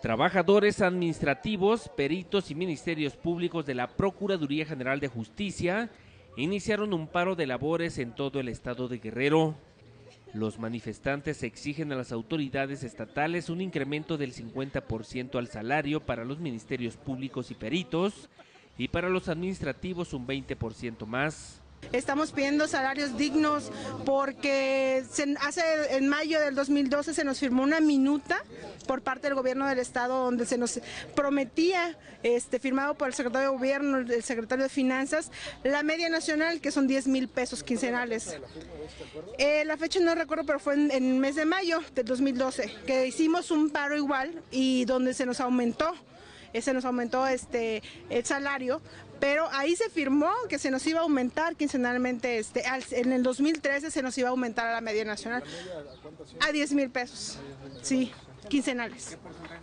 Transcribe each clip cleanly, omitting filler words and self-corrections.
Trabajadores administrativos, peritos y ministerios públicos de la Procuraduría General de Justicia iniciaron un paro de labores en todo el estado de Guerrero. Los manifestantes exigen a las autoridades estatales un incremento del 50% al salario para los ministerios públicos y peritos y para los administrativos un 20% más. Estamos pidiendo salarios dignos porque en mayo del 2012 se nos firmó una minuta por parte del gobierno del estado donde se nos prometía, firmado por el secretario de gobierno, el secretario de finanzas, la media nacional, que son 10,000 pesos quincenales. La fecha no recuerdo, pero fue en el mes de mayo del 2012 que hicimos un paro igual y donde se nos aumentó el salario, pero ahí se firmó que se nos iba a aumentar quincenalmente, en el 2013 se nos iba a aumentar a la media nacional a 10,000 pesos, sí, quincenales.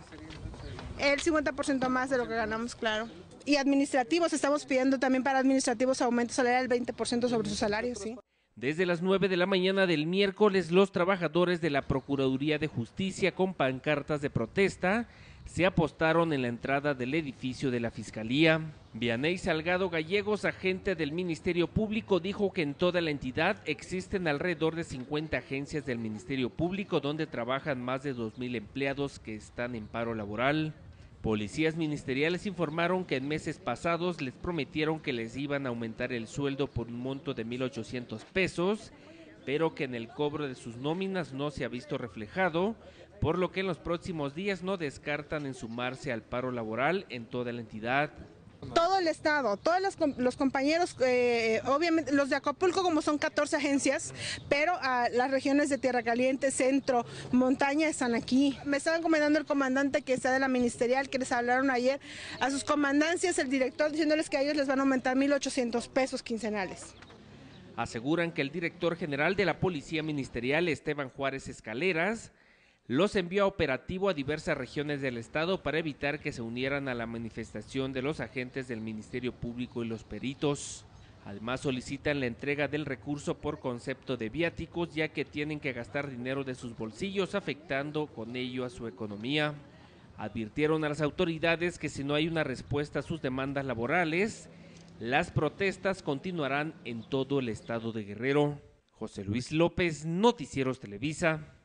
El 50% más de lo que ganamos, claro. Y administrativos, estamos pidiendo también para administrativos aumento salarial del 20% sobre su salario, sí. Desde las 9 de la mañana del miércoles, los trabajadores de la Procuraduría de Justicia con pancartas de protesta se apostaron en la entrada del edificio de la Fiscalía. Vianey Salgado Gallegos, agente del Ministerio Público, dijo que en toda la entidad existen alrededor de 50 agencias del Ministerio Público donde trabajan más de 2,000 empleados que están en paro laboral. Policías ministeriales informaron que en meses pasados les prometieron que les iban a aumentar el sueldo por un monto de 1,800 pesos, pero que en el cobro de sus nóminas no se ha visto reflejado, por lo que en los próximos días no descartan en sumarse al paro laboral en toda la entidad. Todo el estado, todos los compañeros, obviamente los de Acapulco, como son 14 agencias, pero las regiones de Tierra Caliente, Centro, Montaña están aquí. Me estaban comentando el comandante que está de la ministerial, que les hablaron ayer a sus comandancias, el director, diciéndoles que a ellos les van a aumentar 1,800 pesos quincenales. Aseguran que el director general de la Policía Ministerial, Esteban Juárez Escaleras, los envió a operativo a diversas regiones del estado para evitar que se unieran a la manifestación de los agentes del Ministerio Público y los peritos. Además solicitan la entrega del recurso por concepto de viáticos, ya que tienen que gastar dinero de sus bolsillos, afectando con ello a su economía. Advirtieron a las autoridades que si no hay una respuesta a sus demandas laborales, las protestas continuarán en todo el estado de Guerrero. José Luis López, Noticieros Televisa.